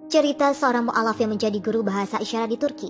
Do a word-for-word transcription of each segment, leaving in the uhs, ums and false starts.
Cerita seorang mu'alaf yang menjadi guru bahasa isyarat di Turki.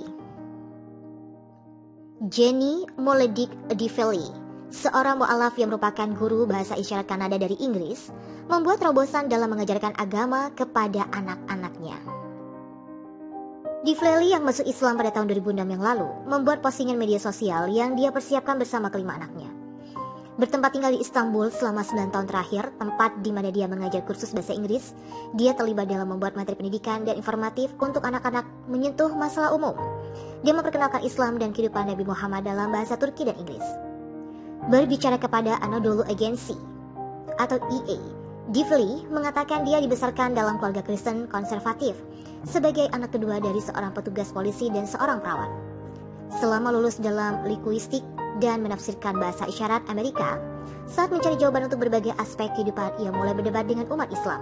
Jenny Moledikdiveli, seorang mu'alaf yang merupakan guru bahasa isyarat Kanada dari Inggris, membuat terobosan dalam mengajarkan agama kepada anak-anaknya. Diveli yang masuk Islam pada tahun dua ribu enam yang lalu membuat postingan media sosial yang dia persiapkan bersama kelima anaknya. Bertempat tinggal di Istanbul selama sembilan tahun terakhir, tempat di mana dia mengajar kursus bahasa Inggris, dia terlibat dalam membuat materi pendidikan dan informatif untuk anak-anak menyentuh masalah umum. Dia memperkenalkan Islam dan kehidupan Nabi Muhammad dalam bahasa Turki dan Inggris. Berbicara kepada Anadolu Agency atau E A, Diveli mengatakan dia dibesarkan dalam keluarga Kristen konservatif sebagai anak kedua dari seorang petugas polisi dan seorang perawat. Selama lulus dalam linguistik dan menafsirkan bahasa isyarat Amerika, saat mencari jawaban untuk berbagai aspek kehidupan, ia mulai berdebat dengan umat Islam.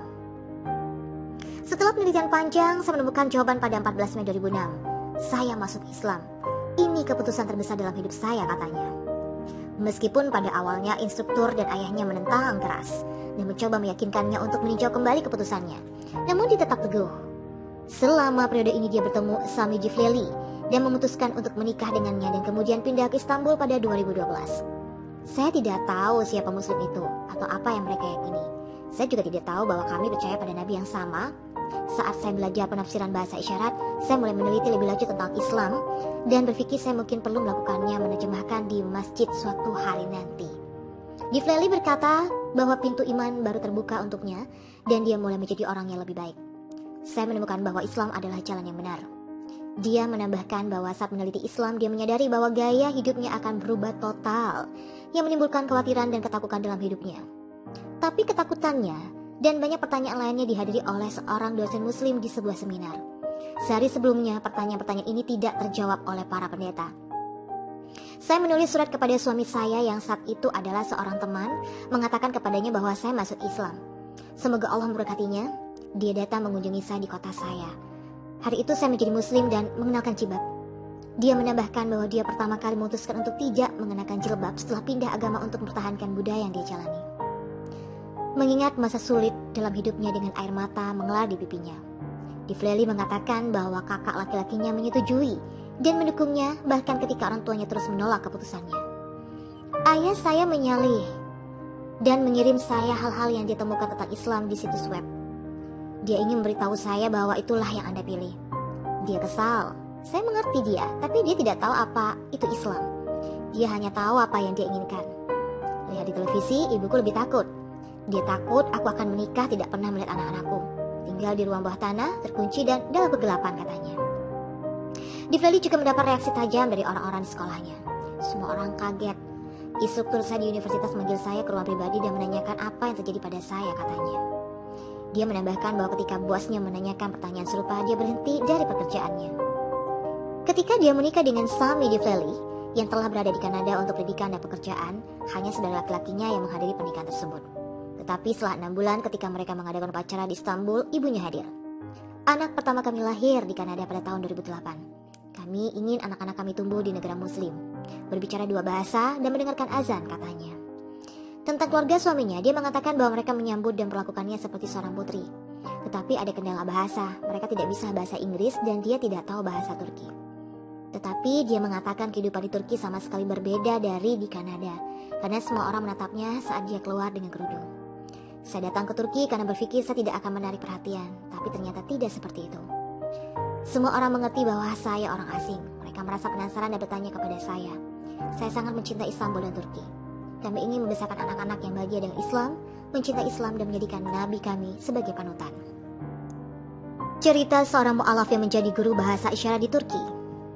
Setelah penelitian panjang, saya menemukan jawaban pada empat belas Mei dua ribu enam. Saya masuk Islam. Ini keputusan terbesar dalam hidup saya, katanya. Meskipun pada awalnya instruktur dan ayahnya menentang keras dan mencoba meyakinkannya untuk meninjau kembali keputusannya, namun dia tetap teguh. Selama periode ini dia bertemu Sami Diveli dan memutuskan untuk menikah dengannya dan kemudian pindah ke Istanbul pada dua ribu dua belas. Saya tidak tahu siapa muslim itu atau apa yang mereka yakini. Saya juga tidak tahu bahwa kami percaya pada nabi yang sama. Saat saya belajar penafsiran bahasa isyarat, saya mulai meneliti lebih lanjut tentang Islam dan berpikir saya mungkin perlu melakukannya menerjemahkan di masjid suatu hari nanti. Diveli berkata bahwa pintu iman baru terbuka untuknya dan dia mulai menjadi orang yang lebih baik. Saya menemukan bahwa Islam adalah jalan yang benar. Dia menambahkan bahwa saat meneliti Islam, dia menyadari bahwa gaya hidupnya akan berubah total, yang menimbulkan kekhawatiran dan ketakutan dalam hidupnya. Tapi ketakutannya dan banyak pertanyaan lainnya dihadiri oleh seorang dosen muslim di sebuah seminar. Sehari sebelumnya, pertanyaan-pertanyaan ini tidak terjawab oleh para pendeta. Saya menulis surat kepada suami saya yang saat itu adalah seorang teman, mengatakan kepadanya bahwa saya masuk Islam. Semoga Allah memberkatinya. Dia datang mengunjungi saya di kota saya. Hari itu saya menjadi muslim dan mengenalkan jilbab. Dia menambahkan bahwa dia pertama kali memutuskan untuk tidak mengenakan jilbab setelah pindah agama untuk mempertahankan budaya yang dia jalani. Mengingat masa sulit dalam hidupnya dengan air mata mengalir di pipinya, Diveli mengatakan bahwa kakak laki-lakinya menyetujui dan mendukungnya bahkan ketika orang tuanya terus menolak keputusannya. Ayah saya menyalih dan mengirim saya hal-hal yang dia temukan tentang Islam di situs web. Dia ingin memberitahu saya bahwa itulah yang Anda pilih. Dia kesal. Saya mengerti dia, tapi dia tidak tahu apa itu Islam. Dia hanya tahu apa yang dia inginkan. Lihat di televisi, ibuku lebih takut. Dia takut aku akan menikah tidak pernah melihat anak-anakku. Tinggal di ruang bawah tanah, terkunci dan dalam kegelapan, katanya. Diveli juga mendapat reaksi tajam dari orang-orang di sekolahnya. Semua orang kaget. Instruktur saya di universitas memanggil saya ke ruang pribadi dan menanyakan apa yang terjadi pada saya, katanya. Dia menambahkan bahwa ketika bosnya menanyakan pertanyaan serupa, dia berhenti dari pekerjaannya. Ketika dia menikah dengan Sami Diveli, yang telah berada di Kanada untuk pendidikan dan pekerjaan, hanya saudara laki-lakinya yang menghadiri pernikahan tersebut. Tetapi setelah enam bulan ketika mereka mengadakan upacara di Istanbul, ibunya hadir. Anak pertama kami lahir di Kanada pada tahun dua ribu delapan. Kami ingin anak-anak kami tumbuh di negara muslim, berbicara dua bahasa dan mendengarkan azan, katanya. Tentang keluarga suaminya, dia mengatakan bahwa mereka menyambut dan perlakukannya seperti seorang putri. Tetapi ada kendala bahasa, mereka tidak bisa bahasa Inggris dan dia tidak tahu bahasa Turki. Tetapi dia mengatakan kehidupan di Turki sama sekali berbeda dari di Kanada, karena semua orang menatapnya saat dia keluar dengan kerudung. Saya datang ke Turki karena berpikir saya tidak akan menarik perhatian, tapi ternyata tidak seperti itu. Semua orang mengerti bahwa saya orang asing. Mereka merasa penasaran dan bertanya kepada saya. Saya sangat mencintai Istanbul dan Turki. Kami ingin membesarkan anak-anak yang bahagia dengan Islam, mencintai Islam dan menjadikan nabi kami sebagai panutan. Cerita seorang mu'alaf yang menjadi guru bahasa isyarat di Turki.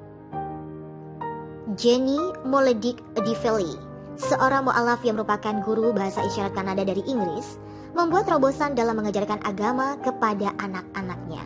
Jenny Moledikdiveli, seorang mu'alaf yang merupakan guru bahasa isyarat Kanada dari Inggris, membuat terobosan dalam mengajarkan agama kepada anak-anaknya.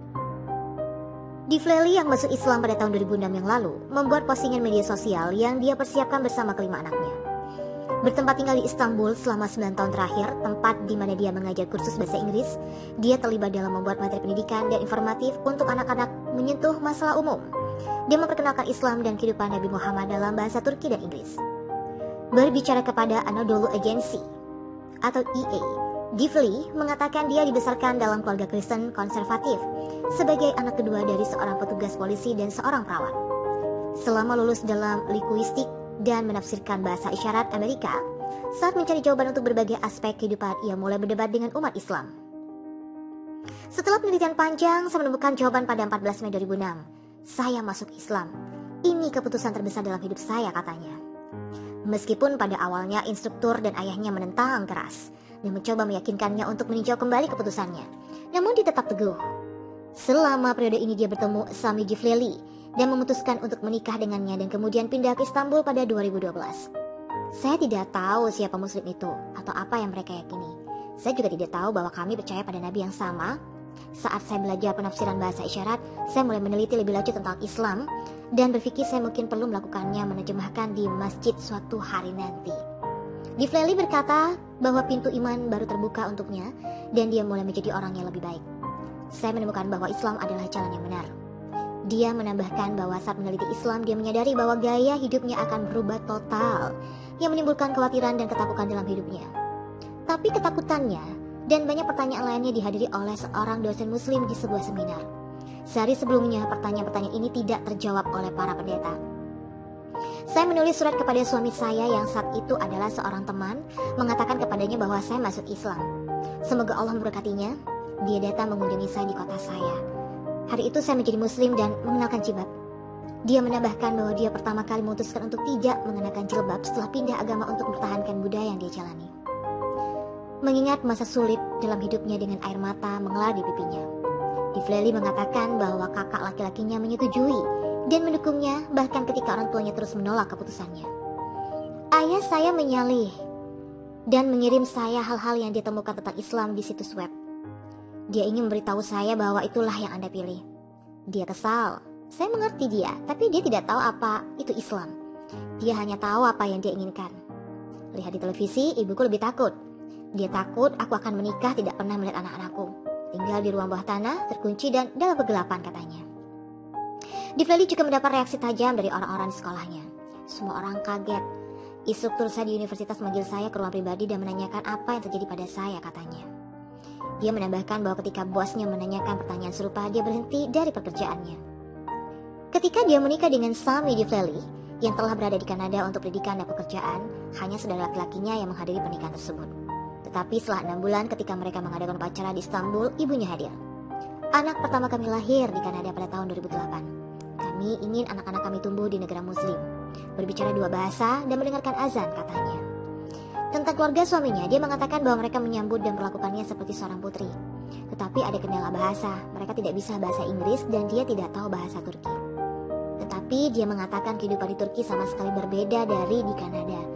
Diveli yang masuk Islam pada tahun dua ribu enam yang lalu membuat postingan media sosial yang dia persiapkan bersama kelima anaknya. Bertempat tinggal di Istanbul selama sembilan tahun terakhir, tempat di mana dia mengajar kursus bahasa Inggris, dia terlibat dalam membuat materi pendidikan dan informatif untuk anak-anak menyentuh masalah umum. Dia memperkenalkan Islam dan kehidupan Nabi Muhammad dalam bahasa Turki dan Inggris. Berbicara kepada Anadolu Agency atau E A, Gively mengatakan dia dibesarkan dalam keluarga Kristen konservatif sebagai anak kedua dari seorang petugas polisi dan seorang perawat. Selama lulus dalam linguistik dan menafsirkan bahasa isyarat Amerika, saat mencari jawaban untuk berbagai aspek kehidupan, ia mulai berdebat dengan umat Islam. Setelah penelitian panjang, saya menemukan jawaban pada empat belas Mei dua ribu enam. Saya masuk Islam. Ini keputusan terbesar dalam hidup saya, katanya. Meskipun pada awalnya instruktur dan ayahnya menentang keras dan mencoba meyakinkannya untuk meninjau kembali keputusannya, namun dia tetap teguh. Selama periode ini dia bertemu Sami Gively dan memutuskan untuk menikah dengannya dan kemudian pindah ke Istanbul pada dua ribu dua belas. Saya tidak tahu siapa muslim itu atau apa yang mereka yakini. Saya juga tidak tahu bahwa kami percaya pada nabi yang sama. Saat saya belajar penafsiran bahasa isyarat, saya mulai meneliti lebih lanjut tentang Islam dan berpikir saya mungkin perlu melakukannya menerjemahkan di masjid suatu hari nanti. Gively berkata bahwa pintu iman baru terbuka untuknya dan dia mulai menjadi orang yang lebih baik. Saya menemukan bahwa Islam adalah jalan yang benar. Dia menambahkan bahwa saat meneliti Islam, dia menyadari bahwa gaya hidupnya akan berubah total, yang menimbulkan kekhawatiran dan ketakutan dalam hidupnya. Tapi ketakutannya dan banyak pertanyaan lainnya dihadiri oleh seorang dosen muslim di sebuah seminar. Sehari sebelumnya, pertanyaan-pertanyaan ini tidak terjawab oleh para pendeta. Saya menulis surat kepada suami saya yang saat itu adalah seorang teman, mengatakan kepadanya bahwa saya masuk Islam. Semoga Allah memberkatinya. Dia datang mengunjungi saya di kota saya. Hari itu saya menjadi muslim dan mengenalkan jilbab. Dia menambahkan bahwa dia pertama kali memutuskan untuk tidak mengenakan jilbab setelah pindah agama untuk mempertahankan budaya yang dia jalani. Mengingat masa sulit dalam hidupnya dengan air mata mengalir di pipinya, Gively mengatakan bahwa kakak laki-lakinya menyetujui dan mendukungnya bahkan ketika orang tuanya terus menolak keputusannya. Ayah saya menyalih dan mengirim saya hal-hal yang dia temukan tentang Islam di situs web. Dia ingin memberitahu saya bahwa itulah yang Anda pilih. Dia kesal. Saya mengerti dia, tapi dia tidak tahu apa itu Islam. Dia hanya tahu apa yang dia inginkan. Lihat di televisi, ibuku lebih takut. Dia takut aku akan menikah tidak pernah melihat anak-anakku. Tinggal di ruang bawah tanah, terkunci dan dalam kegelapan, katanya. Gively juga mendapat reaksi tajam dari orang-orang di sekolahnya. Semua orang kaget. Instruktur saya di universitas memanggil saya ke ruang pribadi dan menanyakan apa yang terjadi pada saya, katanya. Dia menambahkan bahwa ketika bosnya menanyakan pertanyaan serupa, dia berhenti dari pekerjaannya. Ketika dia menikah dengan Sami Gively, yang telah berada di Kanada untuk pendidikan dan pekerjaan, hanya saudara laki-lakinya yang menghadiri pernikahan tersebut. Tetapi setelah enam bulan ketika mereka mengadakan upacara di Istanbul, ibunya hadir. Anak pertama kami lahir di Kanada pada tahun dua ribu delapan. Kami ingin anak-anak kami tumbuh di negara muslim, berbicara dua bahasa dan mendengarkan azan, katanya. Tentang keluarga suaminya, dia mengatakan bahwa mereka menyambut dan perlakukannya seperti seorang putri. Tetapi ada kendala bahasa, mereka tidak bisa bahasa Inggris dan dia tidak tahu bahasa Turki. Tetapi dia mengatakan kehidupan di Turki sama sekali berbeda dari di Kanada.